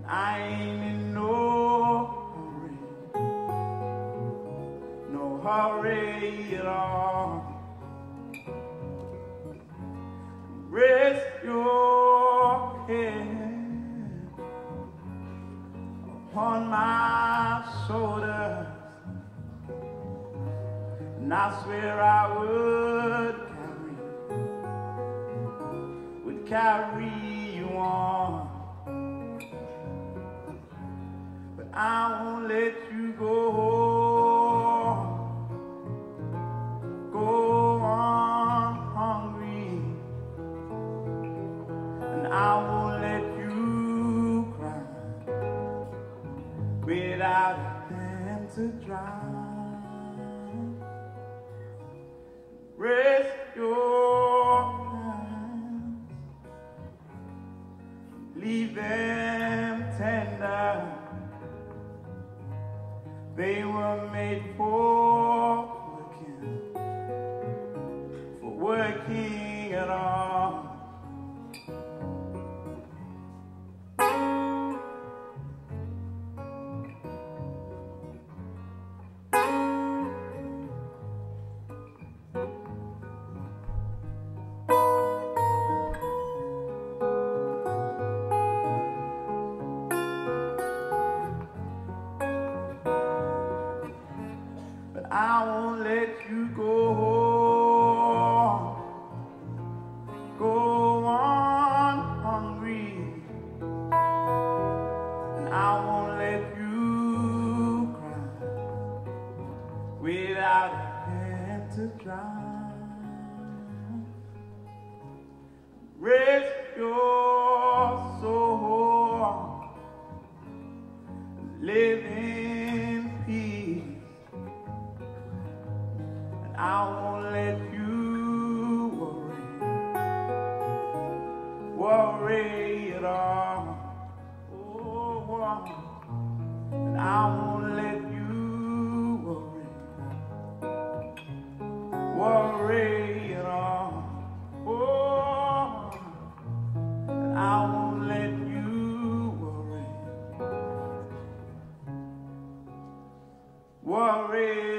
I ain't in no hurry at all. Rest your head upon my shoulders, and I swear I would carry you on. But I won't let you go on hungry, and I won't let you cry without a hand to dry. Rest your hands, leave them tender. They were made for working at all. But I won't let you go on hungry, and I won't let you cry without a hand to dry. Rest your soul, live in peace. I won't let you worry at all. Oh, and I won't let you worry at all. Oh, and I won't let you worry